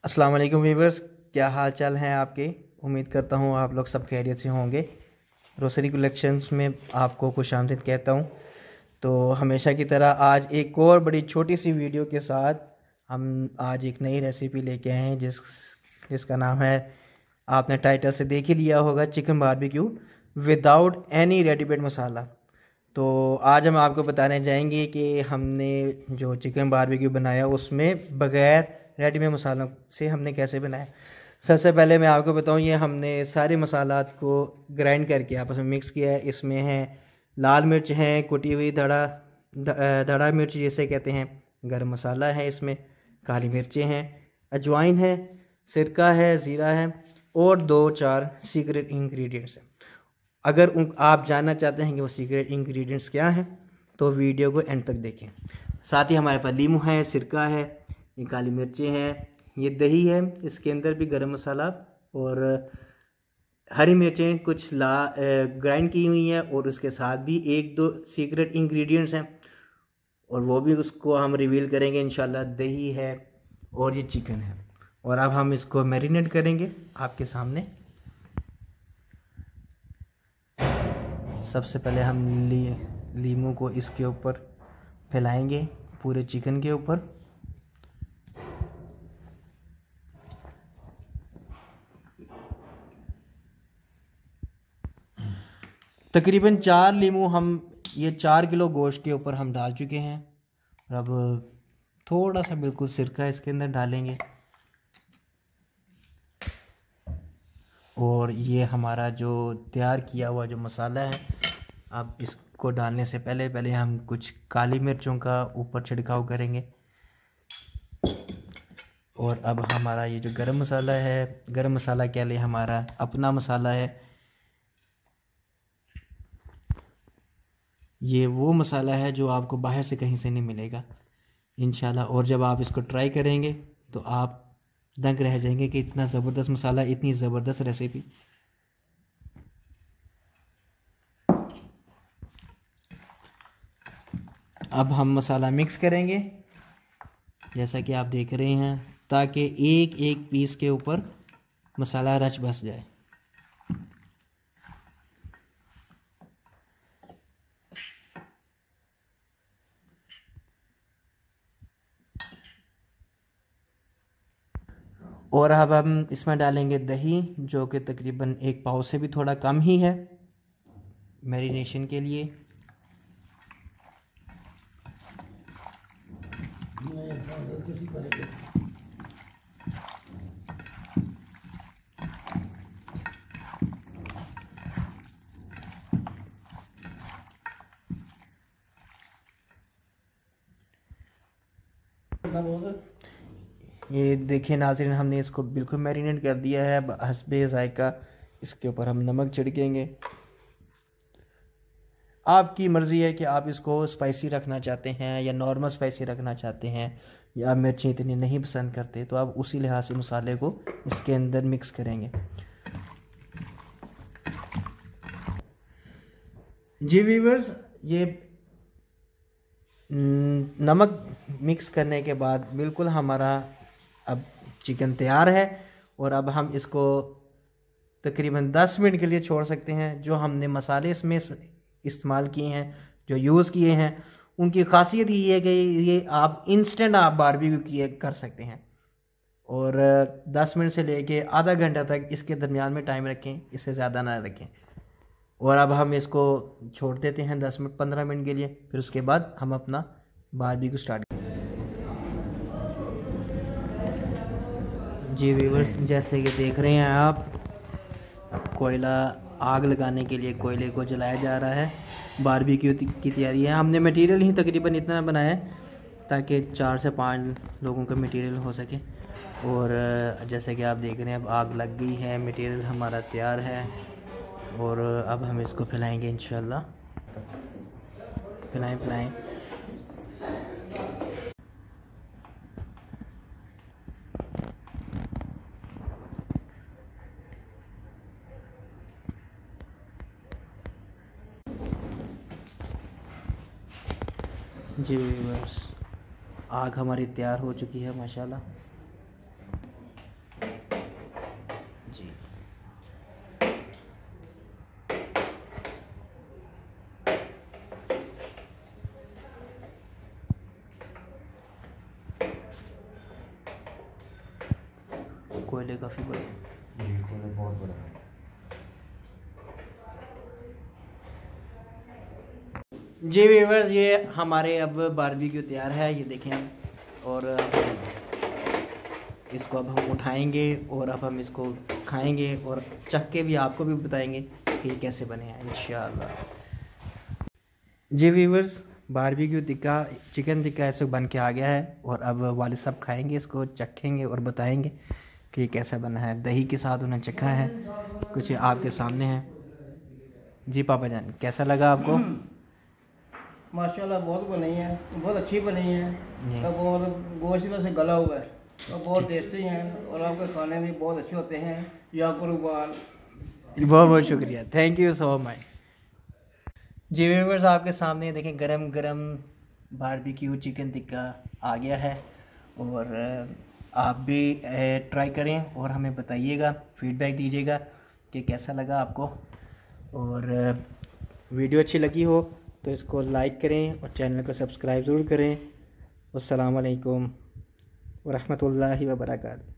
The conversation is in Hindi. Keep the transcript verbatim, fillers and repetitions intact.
अस्सलाम वालेकुम व्यूअर्स, क्या हाल चाल हैं आपके। उम्मीद करता हूँ आप लोग सब खैरियत से होंगे। रोसरी कलेक्शंस में आपको खुशामदीद कहता हूँ। तो हमेशा की तरह आज एक और बड़ी छोटी सी वीडियो के साथ हम आज एक नई रेसिपी लेके आए हैं जिस जिसका नाम है, आपने टाइटल से देख ही लिया होगा, chicken barbecue without any readymade masala. तो आज हम आपको बताने जाएंगे कि हमने जो चिकन बारबेक्यू बनाया उसमें बग़ैर रेडीमेड मसालों से हमने कैसे बनाया। सबसे पहले मैं आपको बताऊं, ये हमने सारे मसालात को ग्राइंड करके आपस में मिक्स किया है। इसमें है लाल मिर्च है, कुटी हुई धड़ा धड़ा मिर्च जिसे कहते हैं, गरम मसाला है, इसमें काली मिर्चें हैं, अजवाइन है, सिरका है, ज़ीरा है और दो चार सीक्रेट इंग्रेडिएंट्स हैं। अगर उन आप जानना चाहते हैं कि वो सीक्रेट इंग्रेडिएंट्स क्या हैं तो वीडियो को एंड तक देखें। साथ ही हमारे पास लीमू है, सिरका है, ये काली मिर्चें हैं, ये दही है, इसके अंदर भी गरम मसाला और हरी मिर्चें कुछ ला ग्राइंड की हुई हैं और उसके साथ भी एक दो सीक्रेट इंग्रेडिएंट्स हैं और वो भी उसको हम रिवील करेंगे इंशाल्लाह। दही है और ये चिकन है और अब हम इसको मैरिनेट करेंगे आपके सामने। सबसे पहले हम ली लीमू को इसके ऊपर फैलाएंगे, पूरे चिकन के ऊपर। तकरीबन चार लीमू हम ये चार किलो गोश्त के ऊपर हम डाल चुके हैं। अब थोड़ा सा बिल्कुल सिरका इसके अंदर डालेंगे और ये हमारा जो तैयार किया हुआ जो मसाला है, अब इसको डालने से पहले पहले हम कुछ काली मिर्चों का ऊपर छिड़काव करेंगे। और अब हमारा ये जो गरम मसाला है, गरम मसाला क्या ले, हमारा अपना मसाला है, ये वो मसाला है जो आपको बाहर से कहीं से नहीं मिलेगा इंशाल्लाह। और जब आप इसको ट्राई करेंगे तो आप दंग रह जाएंगे कि इतना ज़बरदस्त मसाला, इतनी ज़बरदस्त रेसिपी। अब हम मसाला मिक्स करेंगे जैसा कि आप देख रहे हैं, ताकि एक एक पीस के ऊपर मसाला रच बस जाए। और अब हम इसमें डालेंगे दही, जो कि तकरीबन एक पाव से भी थोड़ा कम ही है मैरिनेशन के लिए। ये देखिए नाज़रीन, हमने इसको बिल्कुल मैरिनेट कर दिया है। हस्बे ज़ायका इसके ऊपर हम नमक छिड़केंगे। आपकी मर्ज़ी है कि आप इसको स्पाइसी रखना चाहते हैं या नॉर्मल स्पाइसी रखना चाहते हैं, या आप मिर्ची इतनी नहीं पसंद करते, तो आप उसी लिहाज से मसाले को इसके अंदर मिक्स करेंगे। जी व्यूअर्स, ये नमक मिक्स करने के बाद बिल्कुल हमारा अब चिकन तैयार है। और अब हम इसको तकरीबन दस मिनट के लिए छोड़ सकते हैं। जो हमने मसाले इसमें इस्तेमाल किए हैं, जो यूज़ किए हैं, उनकी खासियत ये है कि ये आप इंस्टेंट आप बारबेक्यू किए कर सकते हैं। और दस मिनट से लेके आधा घंटा तक इसके दरमियान में टाइम रखें, इससे ज़्यादा ना रखें। और अब हम इसको छोड़ देते हैं दस मिनट पंद्रह मिनट के लिए, फिर उसके बाद हम अपना बारबेक्यू स्टार्ट। जी व्यूअर्स, जैसे कि देख रहे हैं आप, कोयला आग लगाने के लिए कोयले को जलाया जा रहा है। बारबेक्यू की तैयारी है। हमने मटेरियल ही तकरीबन इतना बनाया है ताकि चार से पाँच लोगों का मटेरियल हो सके। और जैसे कि आप देख रहे हैं, अब आग लग गई है, मटेरियल हमारा तैयार है और अब हम इसको फैलाएंगे इंशाल्लाह। फैलाएं फैलाएं जी व्यूअर्स, आग हमारी तैयार हो चुकी है माशाल्लाह। जी। कोयले काफ़ी बड़े जी, कोयले बहुत बड़ा है। जी व्यूअर्स, ये हमारे अब बारबेक्यू तैयार है, ये देखें। और इसको अब हम उठाएंगे और अब हम इसको खाएंगे और चख के भी आपको भी बताएंगे कि ये कैसे बने हैं इंशाल्लाह। जी viewers, barbecue tikka, chicken tikka ऐसे बन के आ गया है और अब वालिद साहब खाएंगे, इसको चखेंगे और बताएंगे कि ये कैसा बना है। दही के साथ उन्हें चखा है, कुछ आपके सामने है। जी पापा जान, कैसा लगा आपको? माशाल्लाह बहुत बनी है, बहुत अच्छी बनी है। अब और गोश्त में से गला हुआ है और बहुत टेस्टी हैं और आपके खाने भी बहुत अच्छे होते हैं। या कुर्बान। बहुत बहुत शुक्रिया, थैंक यू सो मच। जी व्यूअर्स, आपके सामने देखें गरम गरम बारबेक्यू चिकन टिक्का आ गया है और आप भी ट्राई करें और हमें बताइएगा, फीडबैक दीजिएगा कि कैसा लगा आपको। और वीडियो अच्छी लगी हो तो इसको लाइक करें और चैनल को सब्सक्राइब ज़रूर करें। अस्सलाम वालेकुम व रहमतुल्लाहि व बरकातहू।